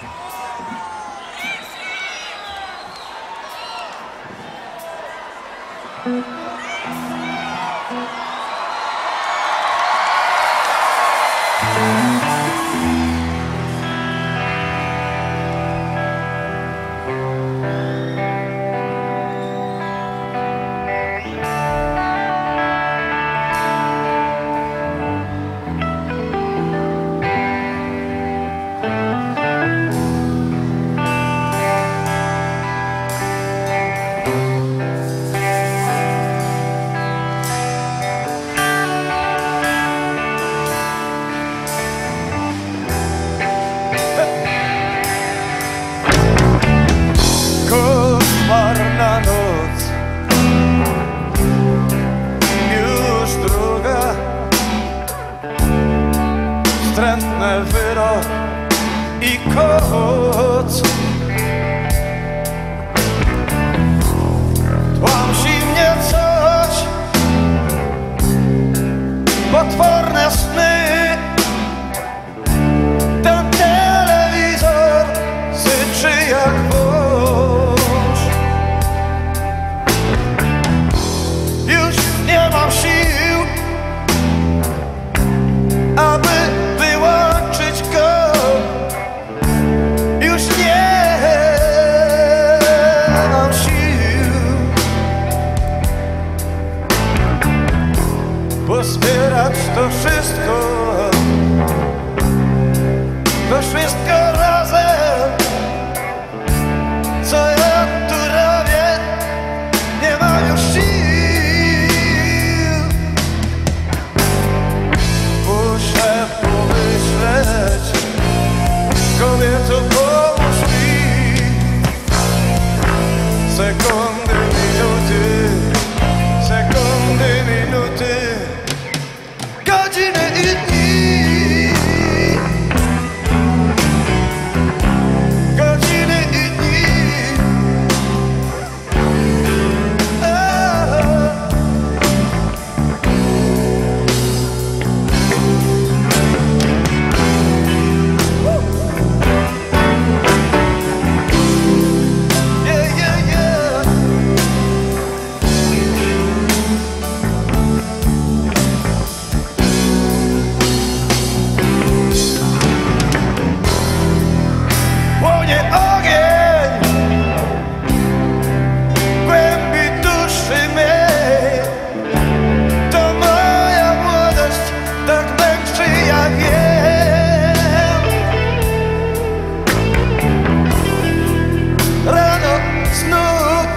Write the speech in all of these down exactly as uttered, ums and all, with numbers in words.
Wstrętny wyrok i koc tłamsi mnie coś, potworne sny. Ten telewizor syczy jak wąż. Już nie mam sił, aby wyłączyć go. Już nie mam sił pozbierać to wszystko, to wszystko razem, co ja tu robię. Nie mam już sił. Muszę pomyśleć, kobieto, pomóż mi. Sekundy, minuty, sekundy, minuty, godziny i dni, godziny i dni. Yeah, yeah, yeah. Płonie ogień w głębi duszy mej. To moja młodość tak męczy, jak wiem. Rano znów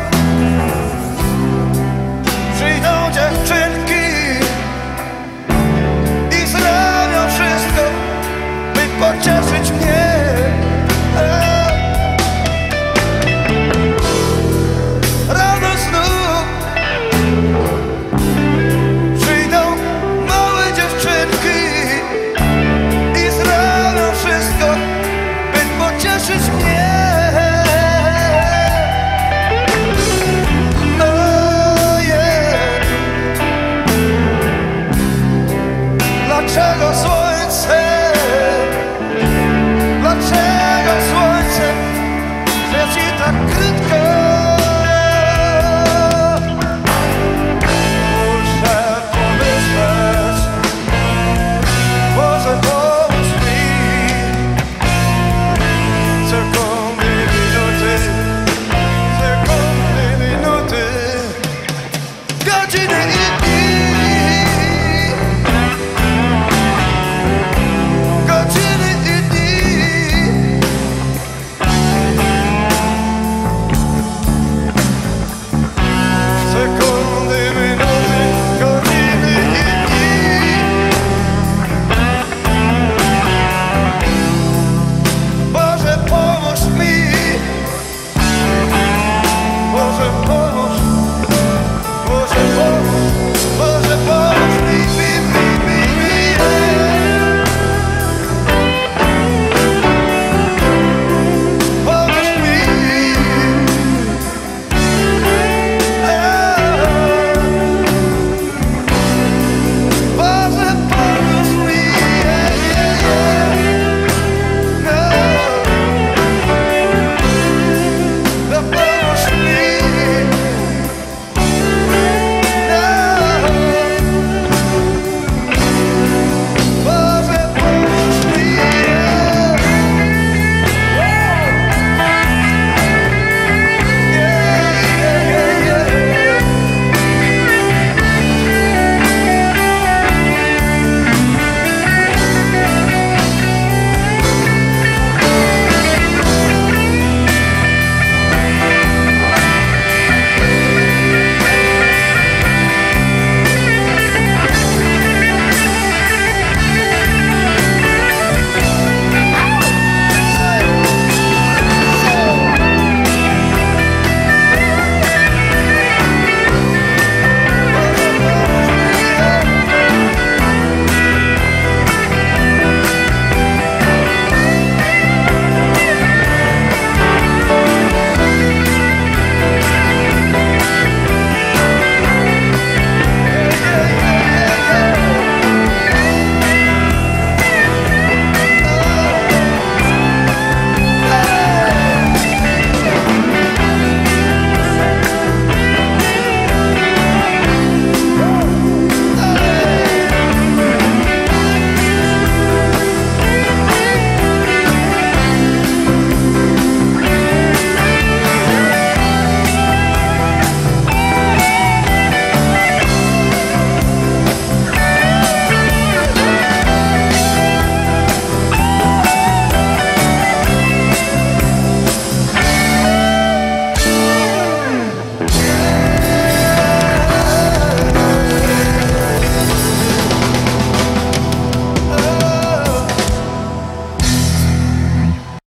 przyjdą dziewczynki i zrobią wszystko, by pocieszyć mnie.